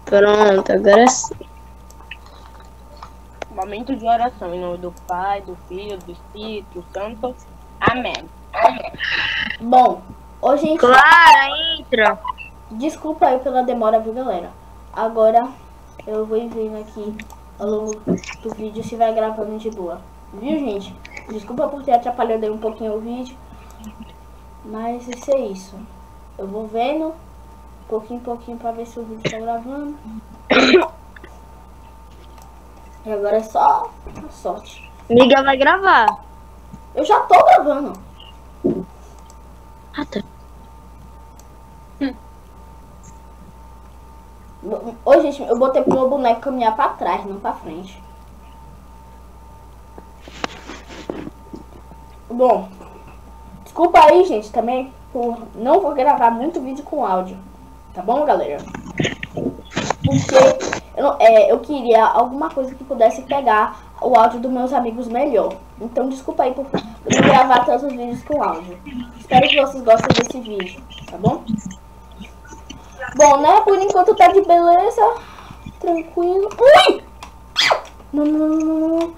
Pronto, agora sim. Momento de oração em nome do Pai, do Filho, do Espírito Santo. Amém. Bom, hoje a gente... Clara, entra. Desculpa aí pela demora, viu, galera? Agora eu vou ir vendo aqui ao longo do vídeo se vai gravando de boa. Viu, gente? Desculpa por ter atrapalhado aí um pouquinho o vídeo. Mas isso é isso. Eu vou vendo pouquinho em pouquinho pra ver se o vídeo tá gravando. E agora é só a sorte. Miga vai gravar. Eu já tô gravando. Ah, tá. Ô, gente, eu botei pro meu boneco caminhar pra trás, não pra frente. Bom, desculpa aí, gente, também por não vou gravar muito vídeo com áudio. Tá bom, galera? Porque eu queria alguma coisa que pudesse pegar o áudio dos meus amigos melhor. Então, desculpa aí por não gravar tantos vídeos com áudio. Espero que vocês gostem desse vídeo, tá bom? Bom, né? Por enquanto tá de beleza. Tranquilo. Ui! Não, não, não, não, não.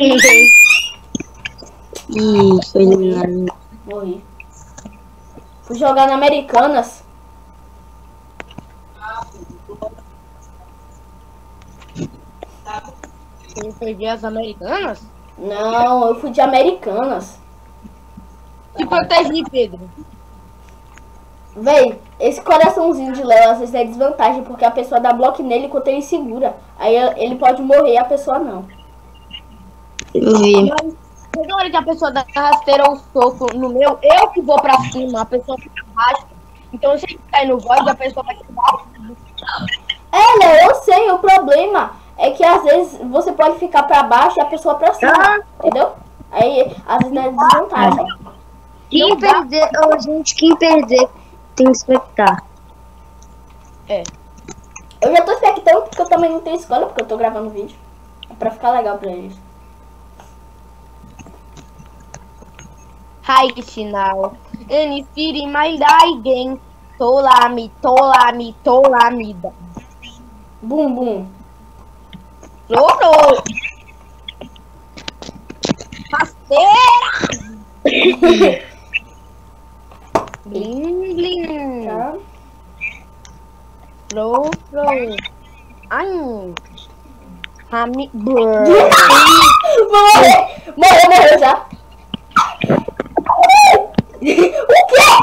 Ih, foi eliminado. Morri. Fui jogar na Americanas. Você foi as Americanas? Não, eu fui de Americanas. Se protege, Pedro. Véi, esse coraçãozinho de Léo às vezes é desvantagem, porque a pessoa dá bloco nele enquanto ele segura. Aí ele pode morrer e a pessoa não. Eu vi. Mas toda hora que a pessoa dá rasteira ou soco no meu, eu que vou pra cima, a pessoa fica abaixo. Então se ele cair no void, a pessoa vai ficar. Léo, eu sei, o problema é que às vezes você pode ficar pra baixo e a pessoa pra cima, entendeu? Aí às vezes é desvantagem. Quem perder, gente, quem perder tem que expectar. É. Eu já tô expectando porque eu também não tenho escola, porque eu tô gravando vídeo. É pra ficar legal pra eles. Hi, sinal. Anifiri, mais alguém. Tolami, tolami, tolamida. Bum, bum. Loro. Rasteira. Blim, blim. Tá? Pro. Ai. Rami. Brrr. Morreu já. O quê?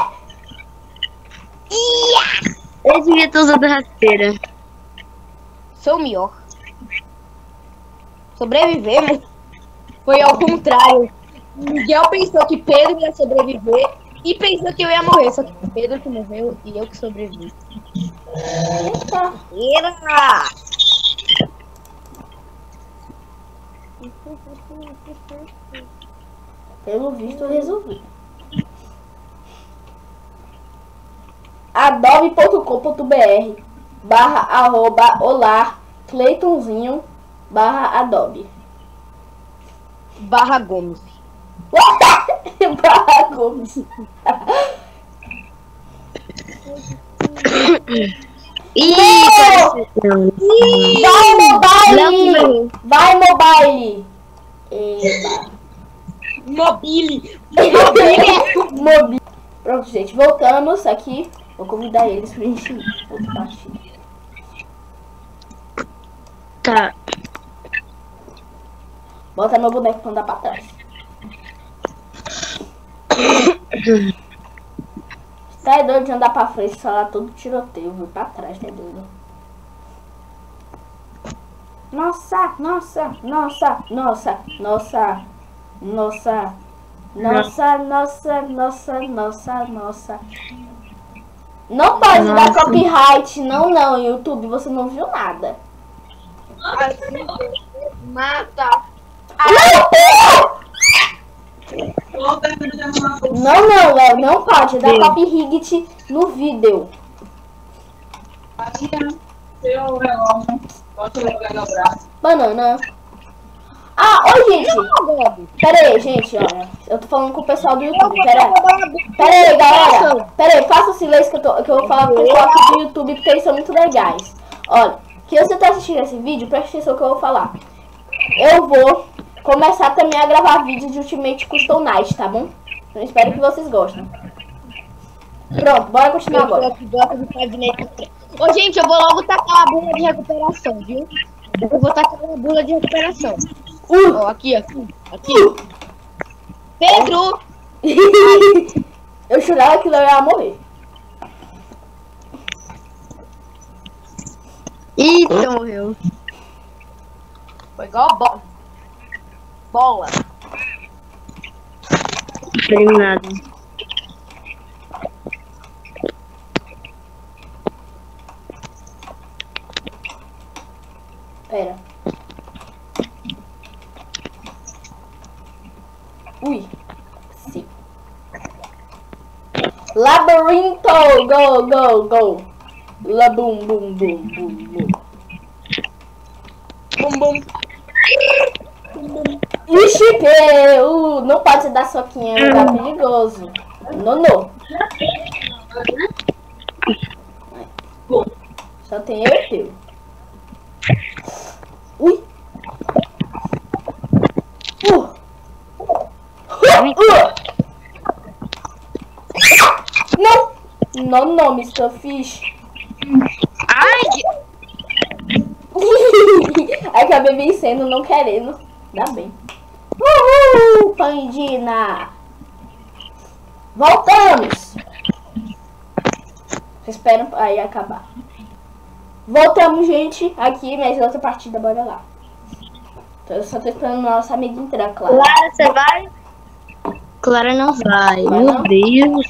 Eu devia ter usado rasteira. Sou melhor. Sobrevivemos. Foi ao contrário. Miguel pensou que Pedro ia sobreviver e pensou que eu ia morrer. Só que Pedro que morreu e eu que sobrevivi. Eita. Eita! Pelo visto eu resolvi. adobe.com.br/olá Cleitonzinho /adobe Gomes. Gomes. Ih, Vai mobile. Eba. Mobile. Mobile. Pronto, gente, voltamos aqui. Vou convidar eles pra gente outra partida. Tá. Bota meu boneco pra andar pra trás. Tá doido de andar pra frente, falar todo tiroteio, vou pra trás, tá doido? Nossa, nossa, nossa, nossa, nossa, nossa, nossa, nossa, nossa, nossa, nossa. Não pode dar copyright, não, YouTube, você não viu nada. Mata. Não, Léo, não pode dar copyright no vídeo. Banana. Ah, oi, gente. Pera aí, gente, olha. Eu tô falando com o pessoal do YouTube. Pera aí, galera. Pera aí, faça o silêncio que eu vou falar com o pessoal aqui do YouTube, porque eles são muito legais. Olha, que você tá assistindo esse vídeo, preste atenção que eu vou falar. Eu vou começar também a gravar vídeos de Ultimate Custom Night, tá bom? Eu espero que vocês gostem. Pronto, bora continuar agora. Ô, gente, eu vou logo tacar a bula de recuperação, viu? Eu vou tacar a bula de recuperação. Ó, aqui. Pedro! Eu jurava que eu ia morrer. Eita, morreu. Foi igual a bola. Eliminado. Pera. Ui. Sim. Labirinto. Go. Labum, bum. Bum. Ixi, não pode dar soquinha, é um lugar perigoso. Não. Só tem eu e teu. Ui. Não, Mr. Fish. Ai! Acabei vencendo, não querendo. Dá bem. Pandina. Voltamos. Espero aí acabar. Voltamos, gente. Aqui, mais outra partida, bora lá. Eu só tô esperando nossa amiga entrar, Clara. Clara, você vai? Clara não vai. Vai Meu não? Deus.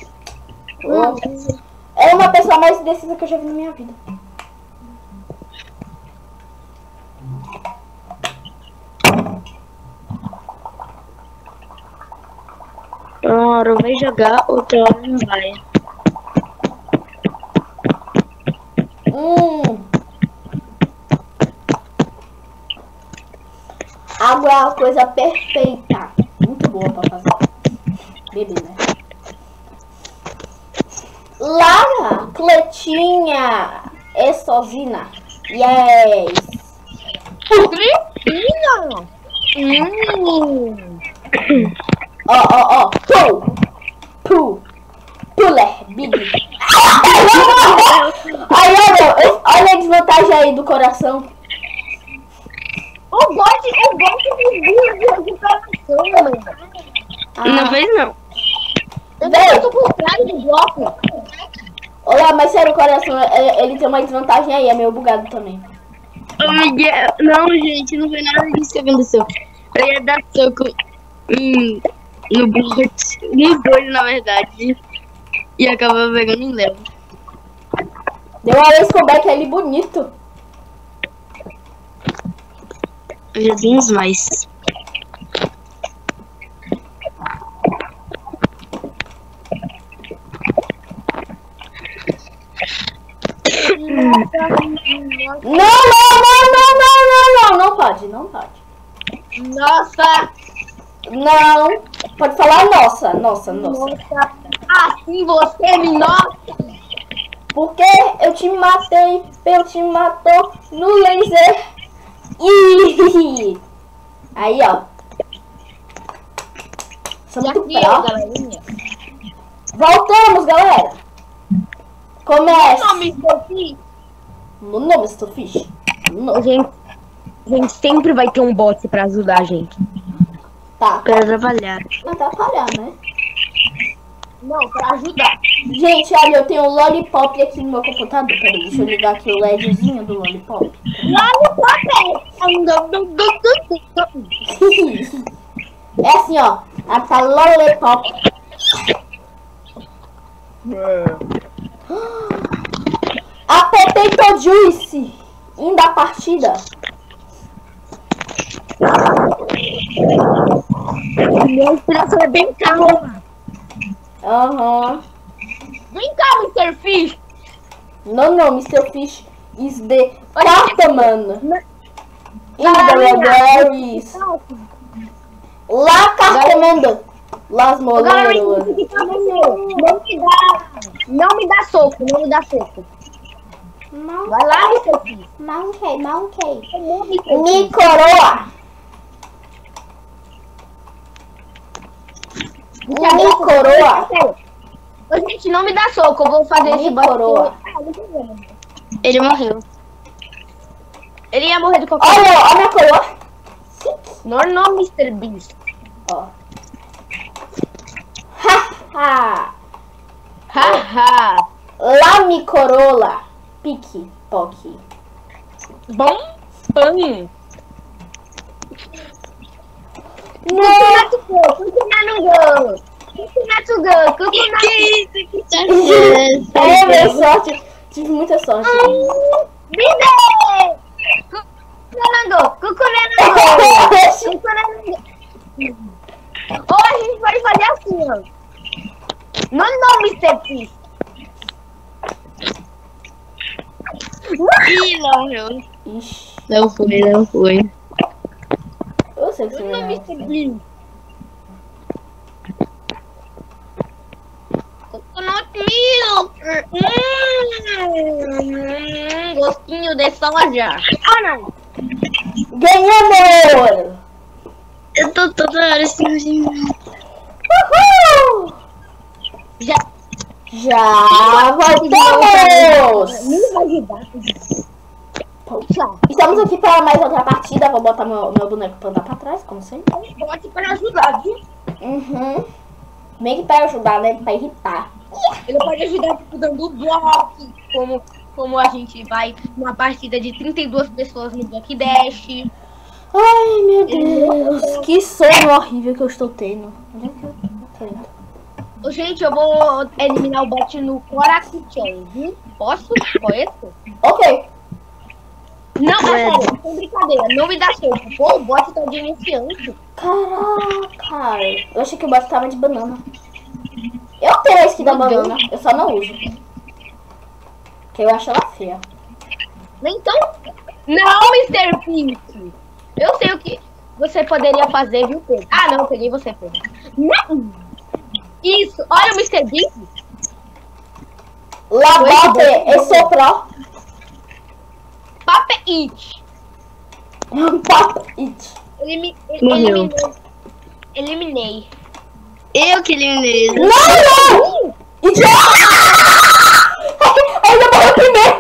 É uma pessoa mais indecisa que eu já vi na minha vida. Uma hora vai jogar, outra hora não vai. Água é uma coisa perfeita. Muito boa pra fazer. Beber, né? Lara, Cletinha, Estovina. Yes. Cristina! Ó. Puller, big. Ai, olha a desvantagem aí do coração. O bot de recuperação, mano. Não fez não. Eu tô por trás do bloco. Olá, mas sério, o coração, ele tem uma desvantagem aí, é meio bugado também. Ô, Miguel, não, gente, não foi nada disso que aconteceu. Eu ia dar soco no bot, nos dois, na verdade. E acabou pegando em Léo. Deu uma vez comeback ali bonito. Eu já tenho uns mais. Não pode. Nossa! Não, pode falar nossa. Assim você me nota! Porque eu te matei, eu te matou no laser. Ih! Aí, ó. Sou muito pró. galerinha. Voltamos, galera. Começa. No nome, Mr. Fish. No. gente, sempre vai ter um bot pra ajudar a gente. Tá. Pra trabalhar. Atrapalhar, né? Não, pra ajudar. Gente, olha, eu tenho um Lollipop aqui no meu computador. Peraí, deixa eu ligar aqui o LEDzinho do Lollipop. É assim, ó. Essa Lollipop. A Potato Juice. Indo a partida. Minha inspiração é bem calma. Aham. Vem cá, Mr. Fish. Não, Mr. Fish is the Cartman. In the libraries. Lá, Cartman. Las molerolas. Não me dá soco. Vai lá, Mr. P. Monkey. Mr. P. Me coroa. Me coroa. Ô, gente, não me dá soco, eu vou fazer esse Me coroa. Ele morreu. Ele ia morrer de qualquer Olha a minha coroa. Não, Mr. Beast. Ó. Ha. Haha. Lá me corola. Pique. Poque. Bom. Pão. Que isso? Que tá É, minha sorte. Tive muita sorte. Ou a gente pode fazer assim, ó. Não, Mr. P. Ih, não morreu. Ixi. Não foi. Eu sei que você Não, vai. Mr. P. Coconut milk. Gostinho de soja. Ah, não. Ganhamos! Eu tô toda hora assim. Uhul! Já voltamos! Nem vai ajudar. Estamos aqui para mais outra partida. Vou botar meu boneco pra andar pra trás, como sempre. Pode para ajudar, viu? Uhum. Meio que para ajudar, né? Pra irritar. Ele pode ajudar tipo, dando bloco, como a gente vai numa partida de 32 pessoas no Block Dash. Ai, meu Deus. Que sono horrível que eu estou tendo. Onde é que eu tô indo? Ô, gente, eu vou eliminar o bot no Korakuchan, viu? Posso? Pode? Ok. Não, é sério, sem brincadeira, não me dá soco. Pô, o bot tá de iniciante. Caraca. Eu achei que o bot tava de banana. Eu tenho a skin da Meu banana. Eu só não uso. Porque eu acho ela feia. Então, não, Mr. Pink. Eu sei o que você poderia fazer, viu, Pedro? Ah, não, eu peguei você, Pedro. Não. Isso, olha o Mr. Pink. La bote e sopró. Papa It. Pop it. Morreu. Eliminei. Eu que eliminei. Não! Idiota! Ainda morreu primeiro.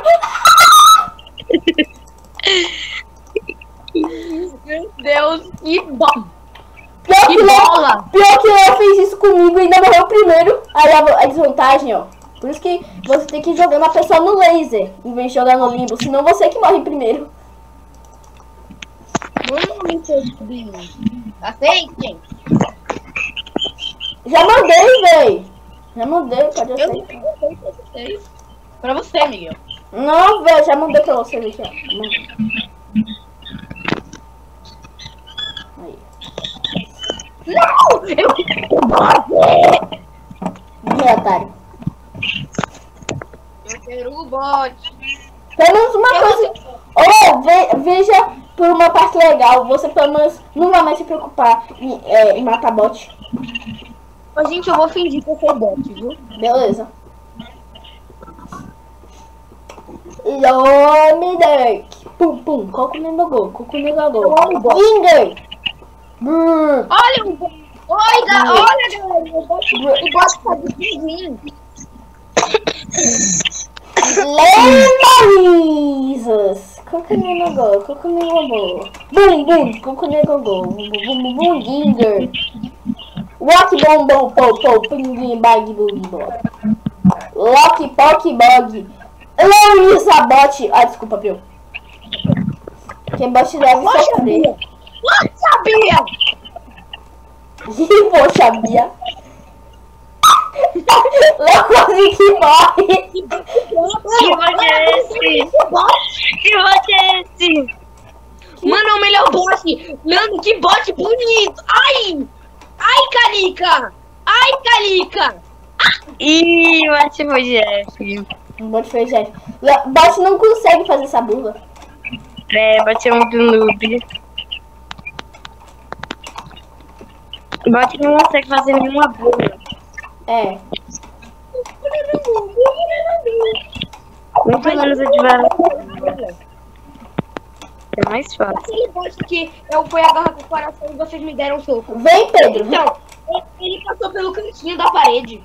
Meu Deus, que bom. Pior Que que bola. Pior que Léo fez isso comigo e ainda morreu primeiro. Aí a desvantagem, ó. Por isso que você tem que jogar uma pessoa no laser, em vez de jogar no limbo. Senão você que morre primeiro. Aceitem. Já mandei, véi. Já mandei, pode Eu aceitar. pra você, Miguel. Não, velho, já mandei pra você, deixa. Aí. Não! Vem, otário. Eu quero o bot. Pelo menos uma coisa. Veja por uma parte legal. Você pelo menos não vai mais se preocupar em matar bot. Ô, gente, eu vou fingir que eu sou bot, viu? Beleza. Lomidek. Pum, pum. Coco no gol. Coco no gol. Eu amo bot. Inger. Olha o bot. Olha, galera. O bot tá de pinguim. Lemarisas. Coco no gol. Coco no gol. Bum, bum. Coco no gol. Bum, bum, bum. Inger. Rock bom bom pou pou pinguim bag bug bog. Lock pock bog. Larissa bot. Ah, desculpa, Pio. Quem bot deve sofrer. Sabia! Poxa, Bia. Léo quase que morre. Que bot é esse? Que bot é esse? Mano, é o melhor bot. Mano, que bot bonito. Ai! Ai, Calica! Ai, Calica! Ih, bot foi Jeff. Um bot foi Jeff. Bot não consegue fazer essa burla. É, bot é muito noob. Bot não consegue fazer nenhuma burla. É. Muito menos ativar. É mais fácil. Aquele bot que eu fui agarrar com o coração e vocês me deram um soco. Vem, Pedro. Vem. Então, ele passou pelo cantinho da parede.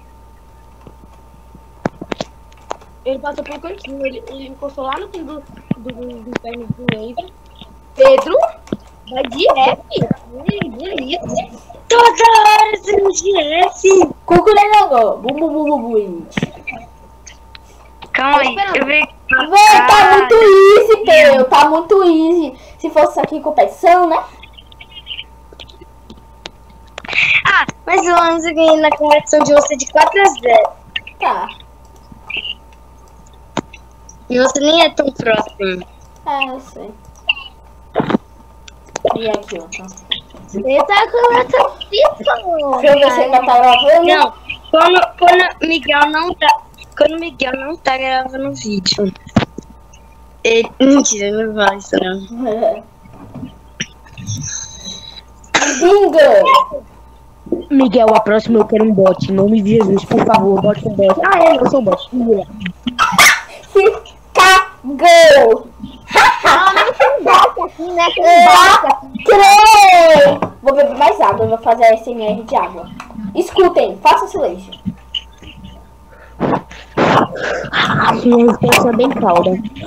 Ele passou pelo cantinho, ele encostou lá no fim do inferno do laser. Pedro, vai de F. Bonito. Toda hora você não GF. Cuculengo. Bum. Calma aí, eu vi. Véi, tá muito easy, Pedro. Tá muito easy. Se fosse aqui competição, né? Ah, mas o Anzo eu ganhei na conversão de você de 4-0. Tá. E você nem é tão próximo. Eu sei. E aqui, ó. Tá. Ele tá com essa fita, Deixa eu ver se ele tá gravando. Não, quando o Miguel não tá gravando vídeo. Mentira, não vai isso não. Bingo! Miguel, a próxima eu quero um bot. Em nome de Jesus, por favor, bote um bot. Eu sou um bot. Cagou! Não, mas tem um bot aqui, né? Tem um bot aqui. Lacrei! Vou beber mais água, eu vou fazer a SMR de água. Escutem, faça silêncio. Minha resposta é bem calda.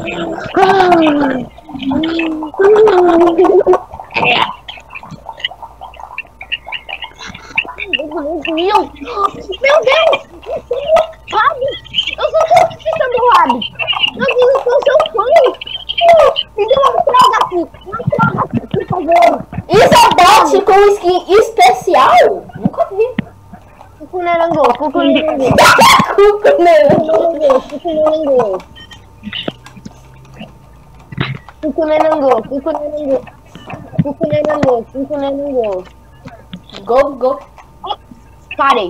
Meu Deus! Eu sou seu fã do Rabbit! Meu Deus, eu sou seu fã! Me dê uma droga aqui! Por favor! Isso é bot com skin especial? Nunca vi. Cucunerangô. Cuculengo. Go. Parei.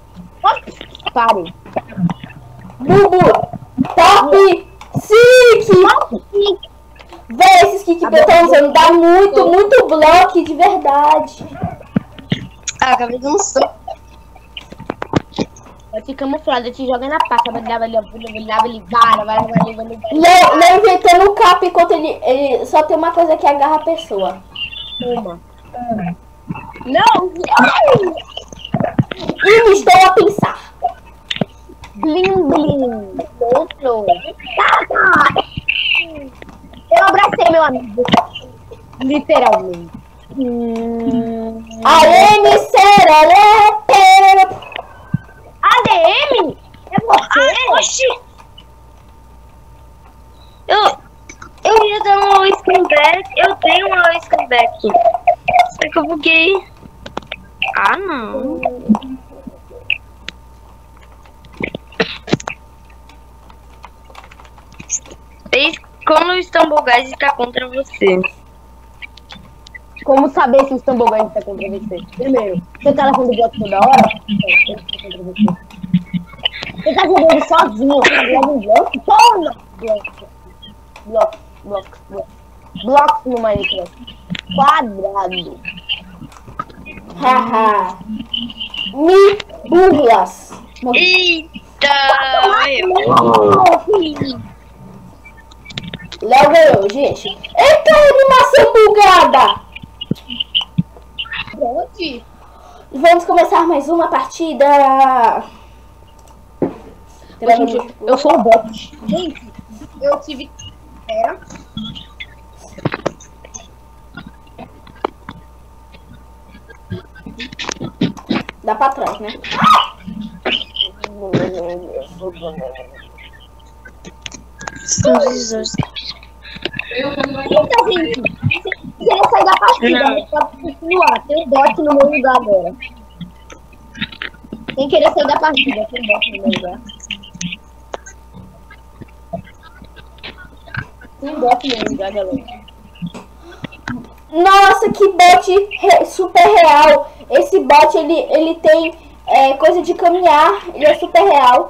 Bubu. Top. Sick. Véi, esses kits que eu tô usando dá muito bloco de verdade. Ah, acabei de um soco. Eu te camuflado, eu te jogo na paca, vai Não inventando o cap enquanto ele só tem uma coisa que agarra a pessoa. Uma. Não! E estou a pensar. Blim. Outro. Eu abracei meu amigo. Literalmente. Aê, sererê. ADM? É você? Oxi! Eu ia dar um skinback. Eu tenho um skinback. Só que eu buguei. Ah, não. Quando o Stumbleguys está contra você. Como saber se o Stumbleguys está contra você? Primeiro, você tá levando o bloco toda hora? Ele tá contra você. Você tá jogando sozinho, você leva um bloco? Toma! Blocos no Minecraft. Quadrado. Haha. Me burlas. Eita! Léo ganhou, gente. Eita, animação bugada! Pronto. Vamos começar mais uma partida. Gente, eu sou o bot. Gente, eu tive... Pera. Dá pra trás, né? Então, gente, se ele sair da partida, ele pode continuar. Tem um bot no meu lugar agora. Quem querer sair da partida, tem um bot no meu lugar. Tem um bot no meu lugar, galera. Nossa, que bot super real. Esse bot, ele tem coisa de caminhar. Ele é super real.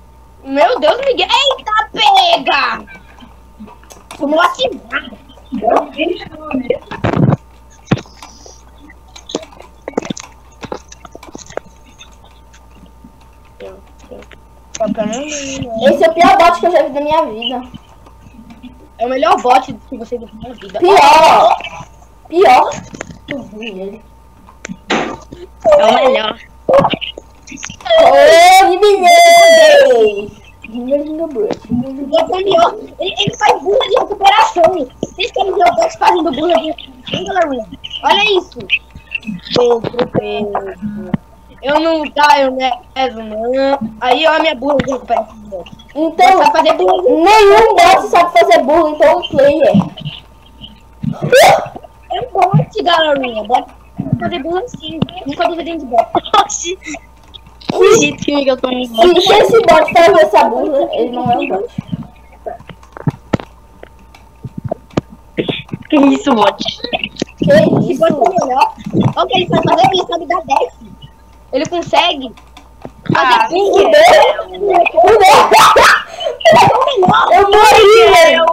Meu Deus, Miguel. Eita, pega! Vamos ativar. Esse é o pior bot que eu já vi na minha vida. É o melhor bot que você viu na vida. Pior. Pior. Tu viu ele. É o melhor. Ô, eliminei! O melhor, ele faz burra de recuperação. Vocês querem ver o bot fazendo burra de recuperação? Olha isso. Pedro. Eu não caio nessa, não. Aí, ó, a minha burra de recuperação. Então, Sabe fazer burra de... nenhum bot sabe fazer burro, então é um player. É um bot, galerinha. Bot fazer burra assim. Nunca duvidem de bot. Oxi. Que jeito que eu tô me Se esse bot faz essa burra, ele não é um bot. Que isso, bot? Que Esse isso? bot é melhor. Olha o que ele sabe fazer, ele sabe dar 10. Ele consegue fazer burra. Eu morri, velho.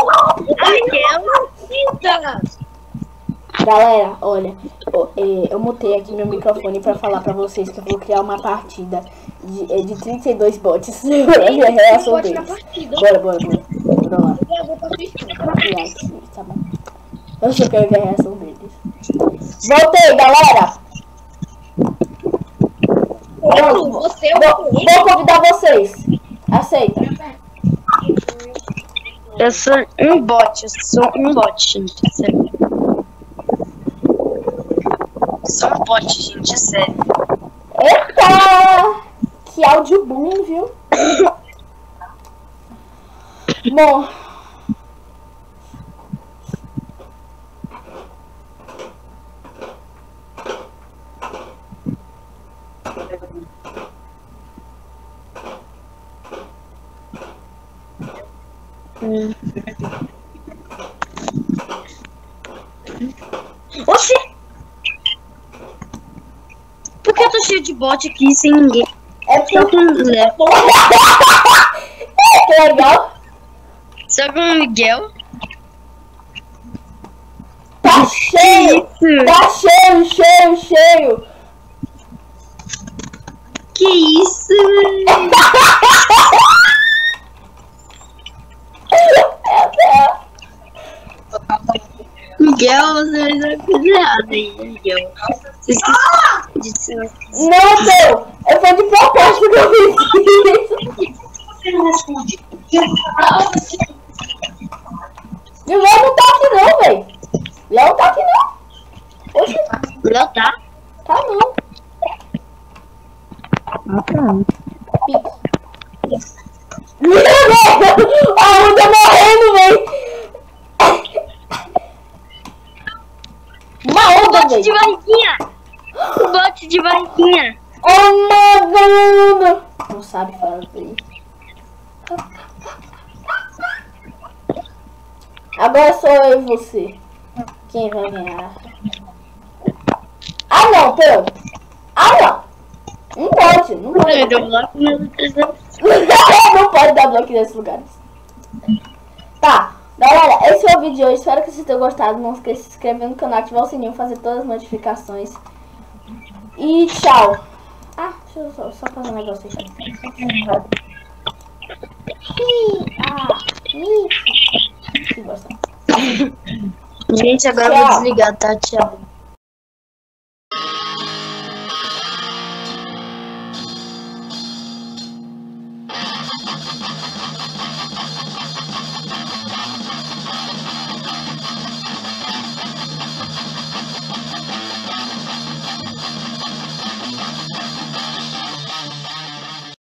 Galera, olha, eu mutei aqui meu microfone pra falar pra vocês que eu vou criar uma partida de 32 bots. A reação deles. Bora. Bora lá. Vou criar aqui, tá bom? Eu só quero ver a reação deles. Voltei, galera! Vou convidar vocês. Aceita. Eu sou um bot, gente, sério. Sou um bot, gente, sério. Eita! Que áudio bom, viu? Bom. Oxi! Por que eu tô cheio de bot aqui sem ninguém? É Só com o Léo. que legal. Só com o Miguel. Tá cheio. Isso! Tá cheio. Que isso? Miguel, você fez uma coisa errada aí, Miguel. Você esqueceu disso. Não, Theo. Foi de propósito que eu fiz isso. Você não responde. E o Léo não tá aqui não, velho. Léo tá aqui não. Oxe, Léo tá? tá não. Meu Deus! Ah, eu tô morrendo, velho. Uma onda, Bote de velho. barriguinha! O bote de barriguinha! Oh, my God. Não sabe fazer. Agora sou eu e você. Quem vai ganhar? Ah, não, Theo. Ah, não. Não pode, não pode. Eu dou bloco no Não pode dar bloco nesses lugares. Tá, galera, esse foi o vídeo de hoje. Espero que vocês tenham gostado. Não esqueça de se inscrever no canal, ativar o sininho, fazer todas as notificações. E tchau. Ah, deixa eu só fazer um negócio aqui. Se gostar. Gente, agora eu Tchau. vou desligar, tá? Tchau.